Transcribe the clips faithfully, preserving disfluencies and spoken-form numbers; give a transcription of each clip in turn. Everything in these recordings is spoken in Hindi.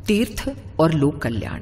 तीर्थ और लोक कल्याण।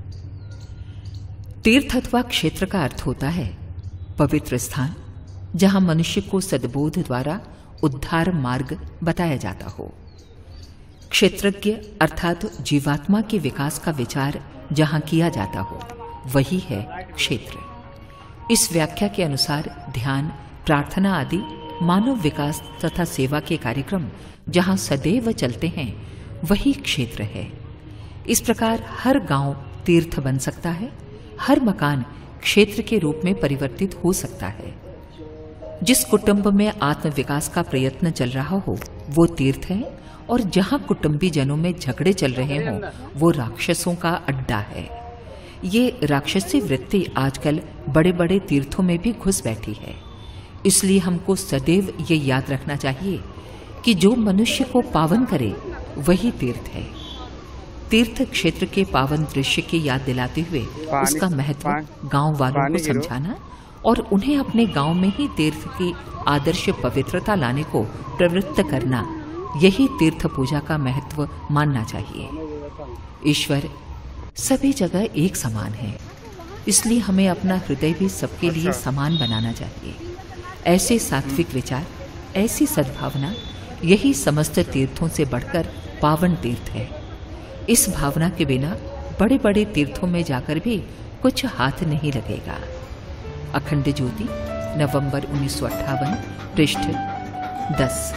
तीर्थ अथवा क्षेत्र का अर्थ होता है पवित्र स्थान, जहां मनुष्य को सद्बोध द्वारा उद्धार मार्ग बताया जाता हो। क्षेत्रज्ञ अर्थात जीवात्मा के विकास का विचार जहां किया जाता हो, वही है क्षेत्र। इस व्याख्या के अनुसार ध्यान, प्रार्थना आदि मानव विकास तथा सेवा के कार्यक्रम जहां सदैव चलते हैं, वही क्षेत्र है। इस प्रकार हर गांव तीर्थ बन सकता है, हर मकान क्षेत्र के रूप में परिवर्तित हो सकता है। जिस कुटुंब में आत्म विकास का प्रयत्न चल रहा हो वो तीर्थ है, और जहां कुटुंबी जनों में झगड़े चल रहे हों वो राक्षसों का अड्डा है। ये राक्षसी वृत्ति आजकल बड़े बड़े तीर्थों में भी घुस बैठी है। इसलिए हमको सदैव ये याद रखना चाहिए कि जो मनुष्य को पावन करे वही तीर्थ है। तीर्थ क्षेत्र के पावन दृश्य की याद दिलाते हुए उसका महत्व गांव वालों को समझाना और उन्हें अपने गांव में ही तीर्थ की आदर्श पवित्रता लाने को प्रवृत्त करना, यही तीर्थ पूजा का महत्व मानना चाहिए। ईश्वर सभी जगह एक समान है, इसलिए हमें अपना हृदय भी सबके लिए समान बनाना चाहिए। ऐसे सात्विक विचार, ऐसी सद्भावना, यही समस्त तीर्थों से बढ़कर पावन तीर्थ है। इस भावना के बिना बड़े बड़े तीर्थों में जाकर भी कुछ हाथ नहीं लगेगा। अखंड ज्योति, नवंबर उन्नीस सौ अट्ठावन, पृष्ठ दस।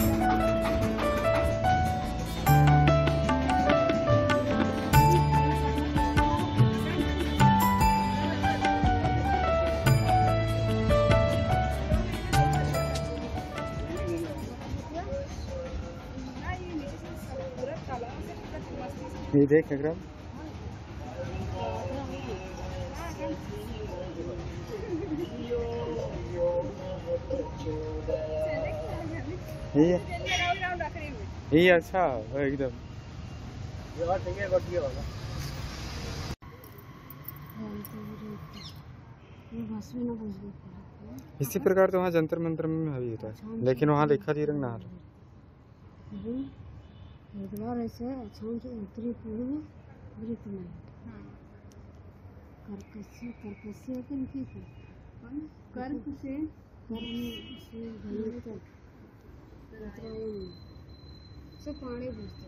ये देख अग्रम, ये ये अच्छा एकदम इसी प्रकार तो वहाँ जंतर मंत्र में भी होता है, लेकिन वहाँ लिखा जी रंग नहार ऐसे छान से उत्तरी पूर्व वृत्त में कर्कश कर्कश होते हैं कि कर्क से कर्म से धनी तक सब पानी पूछते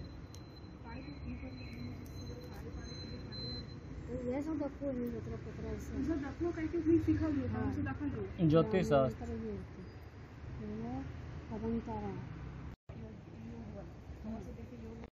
ऐसा दखो नहीं मतलब पत्र ऐसा दखो करके भी सिखा दिया, उसे दखल दो ज्योतिष शास्त्र ये होती है। पवन तारा